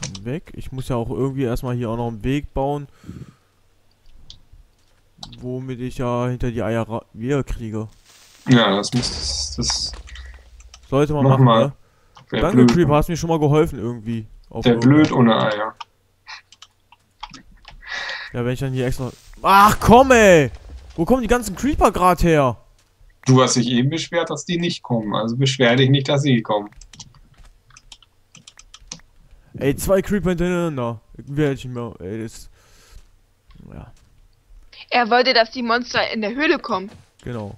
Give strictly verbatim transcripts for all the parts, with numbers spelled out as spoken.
weg. Ich muss ja auch irgendwie erstmal hier auch noch einen Weg bauen. Womit ich ja hinter die Eier ra- wieder kriege. Ja, das muss das, das Sollte man mach machen, mal. ne? Wär Danke, blöd. Creeper, hast mir schon mal geholfen irgendwie. Auf Der blöd irgendeine. ohne Eier. Ja, wenn ich dann hier extra. Ach komm, ey! Wo kommen die ganzen Creeper gerade her? Du hast dich eben beschwert, dass die nicht kommen. Also beschwer dich nicht, dass sie kommen. Ey, zwei Creeper hintereinander. Werde ich nicht mehr. Ey, das. Ja, Er wollte, dass die Monster in der Höhle kommen. genau.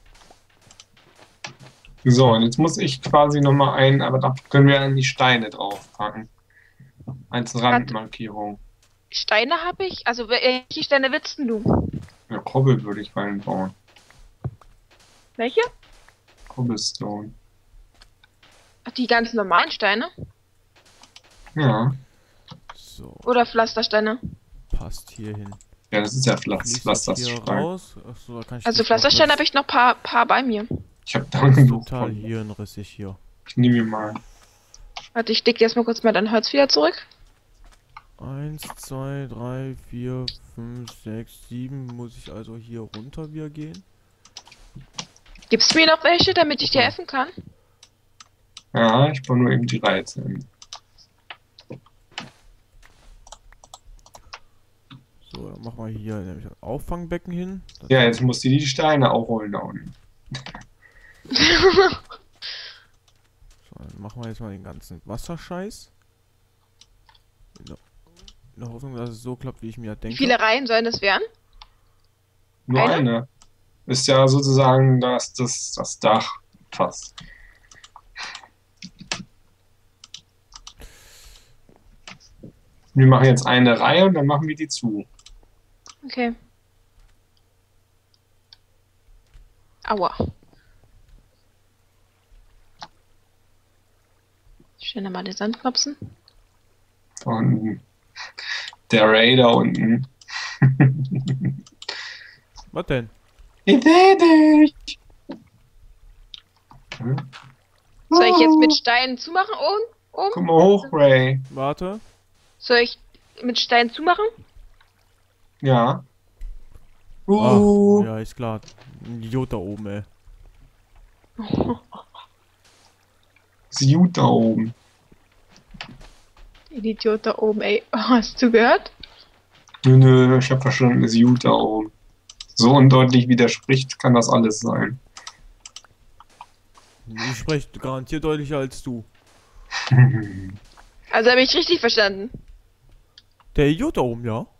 So, und jetzt muss ich quasi nochmal ein, aber da können wir dann die Steine draufpacken. Als Randmarkierung. Steine habe ich. Also welche Steine willst denn du? Ja, Kobbel würde ich reinbauen. Welche? Cobblestone. Ach, die ganz normalen Steine? Ja. So, Oder Pflastersteine? passt hier hin. Ja, das ist ja Pflaster, Fließt das hier Pflasterstein. raus? Achso, da kann ich Also die Pflastersteine noch habe ich noch paar, paar bei mir. Ich habe da Das ist genug total von. hirnrissig hier. Ich nehme mir mal. Warte, ich leg dir erstmal kurz mal dein Holz wieder zurück. Eins, zwei, drei, vier, fünf, sechs, sieben. Muss ich also hier runter wieder gehen? Gibst du mir noch welche, damit ich dir Ja. essen kann? Ja, ich baue nur eben die Reize hin. So, dann machen wir hier nämlich ein Auffangbecken hin. Das Ja, jetzt muss die die Steine auch holen da unten. So, dann machen wir jetzt mal den ganzen Wasserscheiß. In der, in der Hoffnung, dass es so klappt, wie ich mir Wie denke. viele Reihen sollen das werden? Nur Eine? eine. Ist ja sozusagen das, das, das Dach fast. Wir machen jetzt eine Reihe und dann machen wir die zu. Okay. Aua. Schnell nochmal den Sand knopsen. Und der Raider unten. Was denn? Ich seh dich! Hm? Soll ich jetzt mit Steinen zumachen oben? oben? Komm mal hoch, Ray. Warte. Soll ich mit Steinen zumachen? Ja. Ach, Uh. ja, ist klar. Ein Idiot da oben, ey. Ist gut da oben. Idiot da oben, ey. Oh, hast du gehört? Nö, nö, ich hab verstanden, ist gut da oben. So undeutlich widerspricht, kann das alles sein. Ich spreche garantiert deutlicher als du. Also habe ich richtig verstanden. Der Idiot da oben, ja?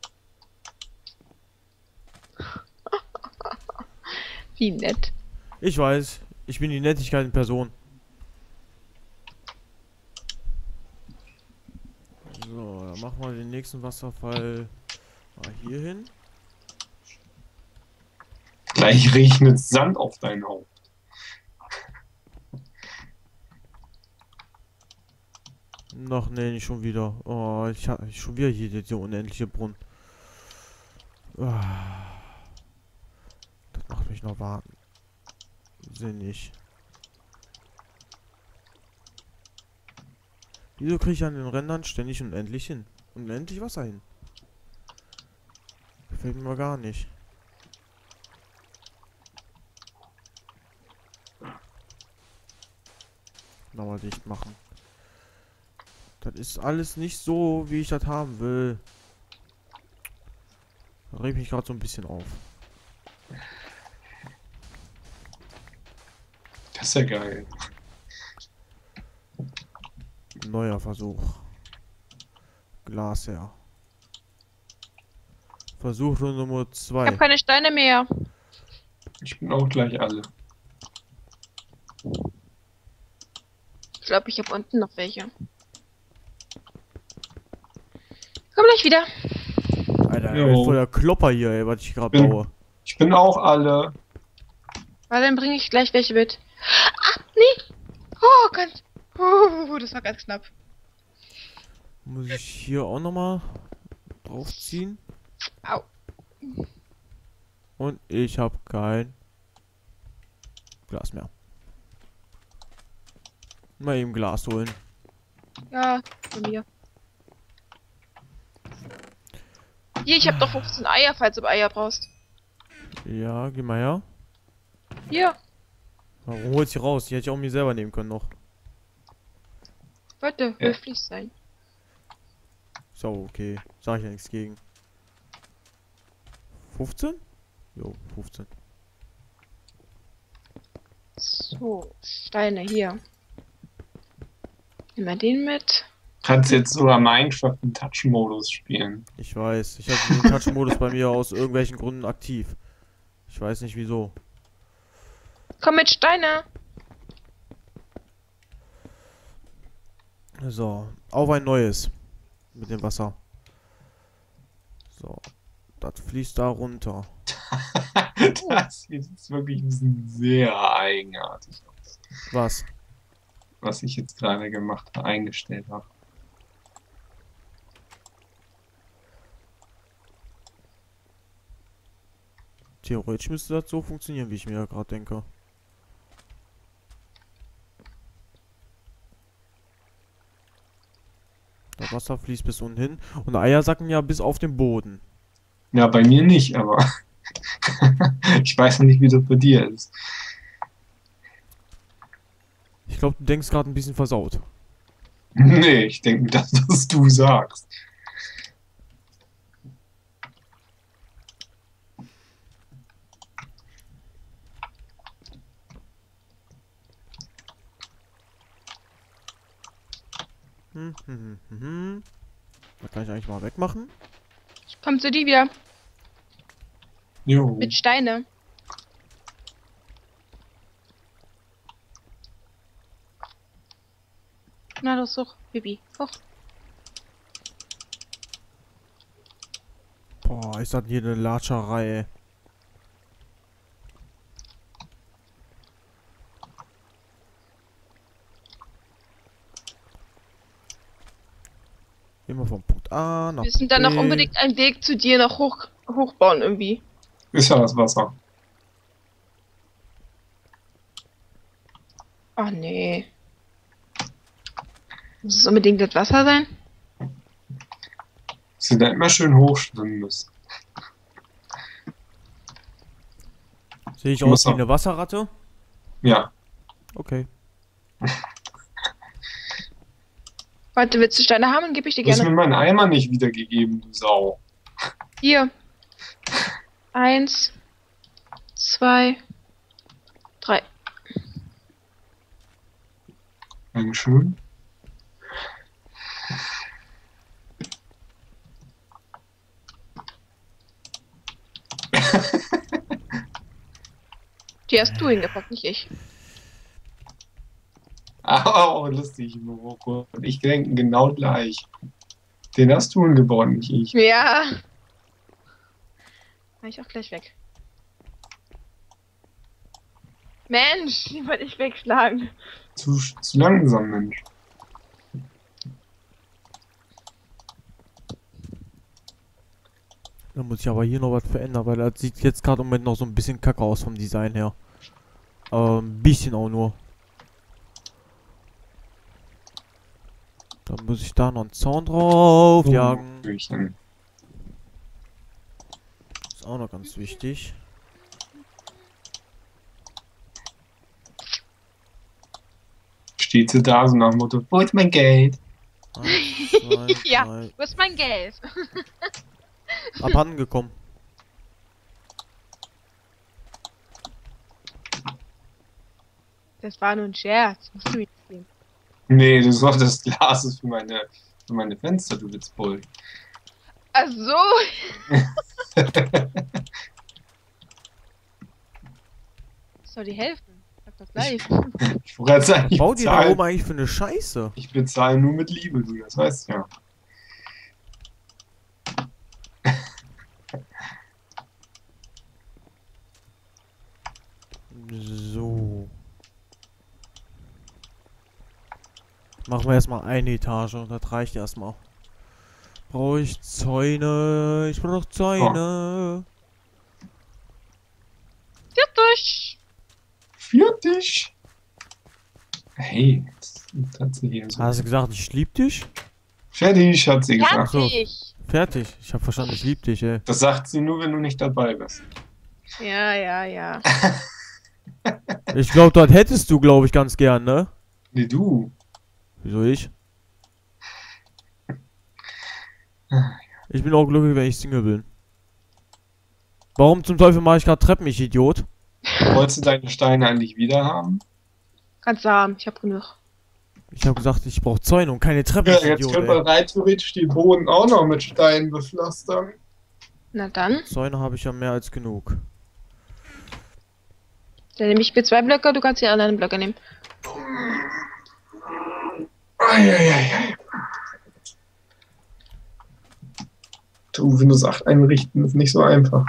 Wie nett. Ich weiß. Ich bin die Nettigkeit in Person. So, dann machen wir den nächsten Wasserfall mal hier hin. Gleich regnet Sand auf dein Haupt. Noch, nee, nicht schon wieder. Oh, ich habe schon wieder hier dieser unendliche Brunnen. Ah, das macht mich noch warten. Sinnig. Wieso kriege ich an den Rändern ständig unendlich hin? Unendlich Wasser hin? Gefällt mir mal gar nicht. Nochmal dicht machen. Das ist alles nicht so, wie ich das haben will. Da reg mich gerade so ein bisschen auf. Das ist ja geil. Neuer Versuch. Glas her. Versuch Nummer Ich zwei. habe keine Steine mehr. Ich bin auch gleich alle. Ich glaube, ich habe unten noch welche. Komm gleich wieder. Alter, Jo. voll der Klopper hier, ey, was ich gerade Bin- baue. Ich bin auch alle. Weil dann bringe ich gleich welche mit. Ah, nee. Oh, ganz. Oh, das war ganz knapp. Muss ich hier auch nochmal draufziehen? Au. Und ich habe kein Glas mehr. Mal eben Glas holen. Ja, von mir. Hier, ich habe doch fünfzehn Eier, falls du Eier brauchst. Ja, geh mal her. Hier, Warum holst du die raus? Die hätte ich auch mir selber nehmen können noch. warte, Ja. höflich sein. So, okay. Sag ich ja nichts gegen. fünfzehn? Jo, fünfzehn. So, Steine hier. Nehmen wir den mit. Kannst jetzt sogar Minecraft im Touch-Modus spielen. Ich weiß. Ich habe den Touch-Modus bei mir aus irgendwelchen Gründen aktiv. Ich weiß nicht wieso. Komm mit Steine. So, auf ein neues. Mit dem Wasser. So. Das fließt da runter. Das sieht jetzt wirklich ein bisschen sehr eigenartig aus. Was? Was ich jetzt gerade gemacht habe, eingestellt habe. Theoretisch müsste das so funktionieren, wie ich mir ja gerade denke. Das Wasser fließt bis unten hin. Und Eier sacken ja bis auf den Boden. Ja, bei mir nicht, aber ich weiß noch nicht, wie das bei dir ist. Ich glaube, du denkst gerade ein bisschen versaut. Nee, ich denke mir das, was du sagst. Hm, hm, hm, hm. Das kann ich eigentlich mal wegmachen. Ich komm zu dir wieder. Jo. Mit Steine. Na los, hoch, Bibi. Hoch. Boah, ist das hier eine Latscherei. Immer vom Punkt A nach Wir müssen dann noch B. unbedingt einen Weg zu dir noch hoch, hochbauen irgendwie. Ist ja das Wasser. Ach nee. Muss es unbedingt das Wasser sein? Dass du da immer schön hochschwimmen müssen. Sehe ich Ich muss aus wie auch- eine Wasserratte? Ja. Okay. Warte, willst du Steine haben? Dann gebe ich dir Du hast gerne. mir meinen Eimer nicht wiedergegeben, du Sau. Hier. Eins, zwei, drei. Dankeschön. Die hast du hingepackt, nicht ich. Oh, lustig, Marokko. Und ich denke genau gleich. Den hast du hingebaut, nicht ich. Ja. Mach ich auch gleich weg. Mensch, die wollte ich wegschlagen. Zu, zu langsam, Mensch. Da muss ich aber hier noch was verändern, weil das sieht jetzt gerade im Moment noch so ein bisschen kacke aus vom Design her. Aber ein bisschen auch nur. Dann muss ich da noch einen Zaun drauf jagen. Türchen. Ist auch noch ganz wichtig. Steht sie da so nach dem Motto, wo ist mein Geld? Eins, zwei, Ja. drei. Wo ist mein Geld? Abhanden gekommen. Das war nur ein Scherz. Musst du mir nicht geben. Nee, das war das Glas ist für meine, für meine Fenster, du Witzbold. Ach so. Soll die helfen? Sag das gleich. Ich wollte gerade sagen, ich Bau dir da oben bezahle, eigentlich für eine Scheiße? ich bezahle nur mit Liebe, du, das weißt du ja. So. Machen wir erstmal eine Etage. Das reicht erstmal. Brauche ich Zäune? Ich brauche Zäune. Fertig. Fertig. Hey, das ist tatsächlich so. Hast du gesagt, ich lieb dich? Fertig, hat sie gesagt. Fertig. Fertig. Ich hab verstanden, ich lieb dich, ey. Das sagt sie nur, wenn du nicht dabei bist. Ja, ja, ja. Ich glaube, dort hättest du, glaube ich, ganz gern, ne? Nee, du. Wieso ich? Ich bin auch glücklich, wenn ich Single bin. Warum zum Teufel mache ich gerade Treppen, ich Idiot? Wolltest du deine Steine eigentlich wieder haben? Kannst du haben, ich hab genug. Ich habe gesagt, ich brauche Zäune und keine Treppen, Ja, ich jetzt Idiot, können ey. wir rein theoretisch den Boden auch noch mit Steinen bepflastern. Na dann. Zäune habe ich ja mehr als genug. Dann nehme ich mir zwei Blöcke, du kannst die anderen Blöcke nehmen. Eieiei. Du, Windows acht einrichten ist nicht so einfach.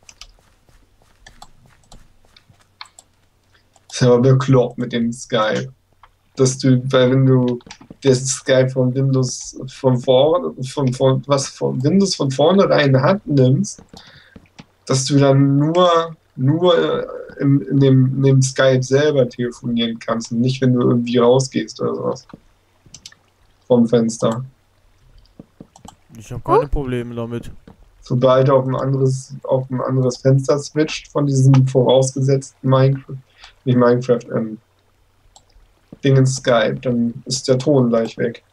Ist aber bekloppt mit dem Skype. Dass du, weil wenn du das Skype von Windows von vorne, von, von, was von Windows von vornherein Hand nimmst, dass du dann nur, nur in, in, dem, in dem Skype selber telefonieren kannst und nicht, wenn du irgendwie rausgehst oder sowas. Vom Fenster. Ich habe keine Probleme damit. Sobald er auf ein anderes, auf ein anderes Fenster switcht von diesem vorausgesetzten Minecraft, nicht Minecraft, ähm, Ding in Skype, dann ist der Ton gleich weg.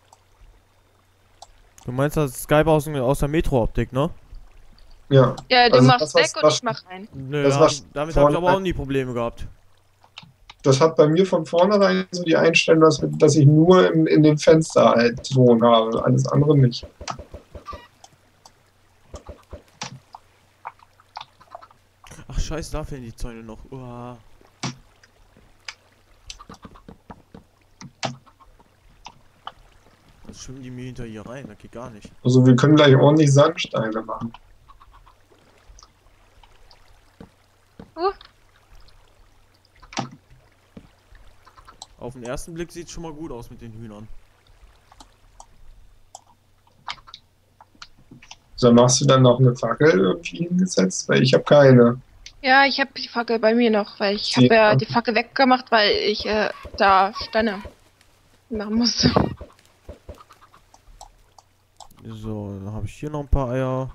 Du meinst das Skype aus, aus der Metro-Optik, ne? Ja. Ja, du Also machst das, weg was- und was- ich mach rein. Nö, Das da- war damit habe ich aber vorne- auch nie Probleme gehabt. Das hat bei mir von vornherein so die Einstellung, dass, dass ich nur in, in dem Fenster halt Ton habe, alles andere nicht. Ach scheiße, da fehlen die Zäune noch. Uah. Was schwimmen die mir hinter hier rein? Das geht gar nicht. Also wir können gleich ordentlich Sandsteine machen. Oh, Auf den ersten Blick sieht es schon mal gut aus mit den Hühnern. So, machst du dann noch eine Fackel irgendwie hingesetzt? Weil ich habe keine. ja, ich habe die Fackel bei mir noch, weil ich Sie- habe ja die Fackel weggemacht, weil ich äh, da Steine machen musste. So, dann habe ich hier noch ein paar Eier.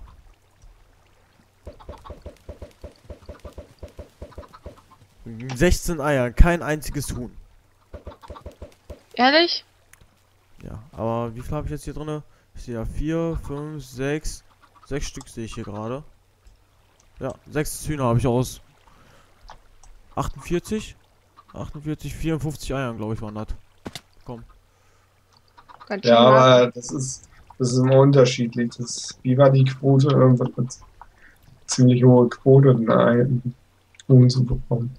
sechzehn Eier, kein einziges Huhn. Ehrlich? Ja, aber wie viel habe ich jetzt hier drin? Ich sehe ja vier, fünf, sechs. sechs Stück sehe ich hier gerade. Ja, sechs Hühner habe ich aus achtundvierzig, achtundvierzig, vierundfünfzig Eiern, glaube ich, waren das. Komm. Ganz schön Ja, hart. aber das ist, das ist immer unterschiedlich. Das, wie war die Quote? Irgendwas mit ziemlich hohe Quote, einen Huhn zu bekommen.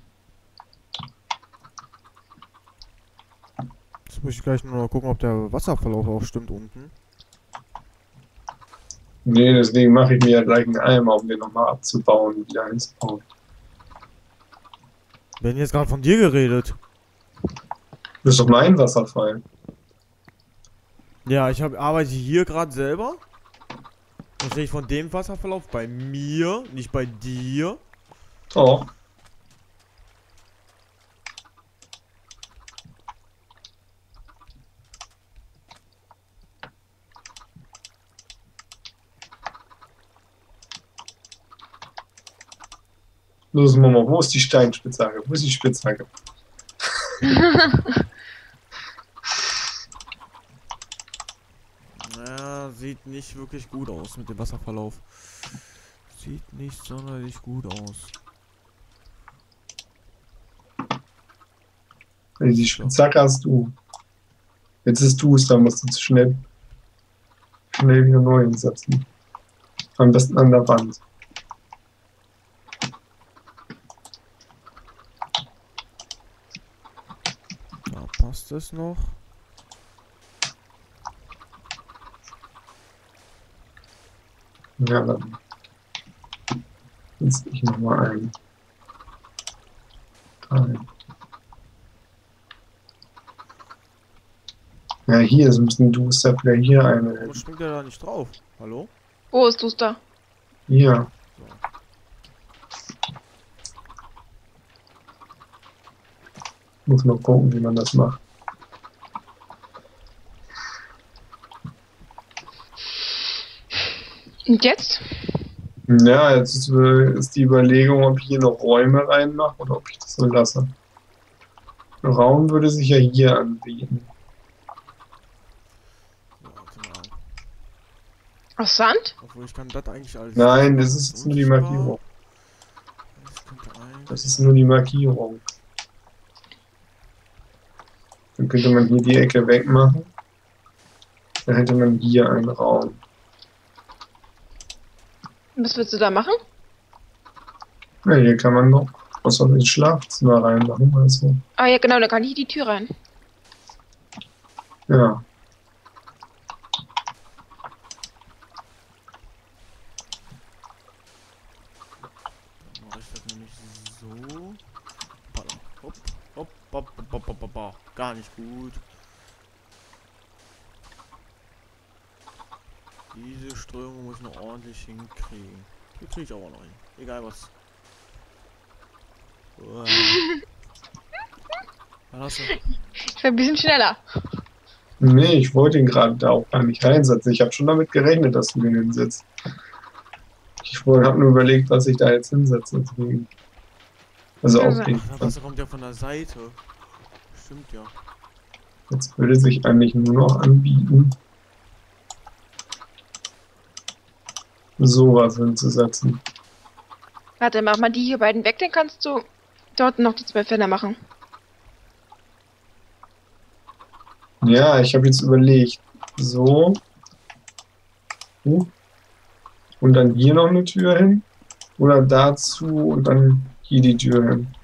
Jetzt muss ich gleich nur noch gucken, ob der Wasserverlauf auch stimmt unten. Nee, deswegen mache ich mir ja gleich einen Eimer, um den nochmal abzubauen und wieder einzubauen. Wir haben jetzt gerade von dir geredet. Das ist doch mein Wasserfall. Ja, ich hab, arbeite hier gerade selber. Dann sehe ich von dem Wasserverlauf bei mir, nicht bei dir. Doch. Los, Mama, wo ist die Steinspitzhacke? Wo ist die Spitzhacke? Ja, sieht nicht wirklich gut aus mit dem Wasserverlauf. Sieht nicht sonderlich gut aus. Also die Spitzhacke hast du. Jetzt ist du es, da musst du schnell, schnell wieder neu hinsetzen. Am besten an der Wand. Da passt es noch. Ja, dann setze ich nochmal ein. Drei. Ja, hier ist ein bisschen duster, vielleicht hier eine. Warum springt er da nicht drauf? Hallo? Wo ist du's da? Hier. Muss mal gucken, wie man das macht. Und jetzt? Ja, jetzt ist, äh, ist die Überlegung, ob ich hier noch Räume reinmache oder ob ich das so lasse. Ein Raum würde sich ja hier anbieten. Ja, warte mal. Aus Sand? Obwohl ich kann das eigentlich alles. Nein, das ist jetzt nur die Markierung. Das könnte eigentlich. Das ist nur die Markierung. Dann könnte man hier die Ecke wegmachen. Dann hätte man hier einen Raum. Was willst du da machen? Ja, hier kann man noch was auf ins Schlafzimmer reinmachen oder so. Ah ja, genau, da kann ich die Tür rein. Ja. Dann mache ich das nämlich so. Pardon. Hopp, hopp, hopp, hopp, hopp, hopp, hopp. Gar nicht gut. Diese Strömung muss ich noch ordentlich hinkriegen. Die kriege ich aber noch hin. Egal was. Uah. Was hast du? Ich war ein bisschen schneller. Nee, ich wollte ihn gerade da auch gar nicht reinsetzen. Ich habe schon damit gerechnet, dass du den hinsetzt. Ich habe nur überlegt, was ich da jetzt hinsetze. Deswegen. Also Also. auf den. Ach, das Wasser kommt ja von der Seite. Stimmt ja. Jetzt würde sich eigentlich nur noch anbieten, sowas hinzusetzen. Warte, mach mal die hier beiden weg, dann kannst du dort noch die zwei Fenster machen. Ja, ich habe jetzt überlegt, so. Uh, und dann hier noch eine Tür hin. Oder dazu und dann hier die Tür hin.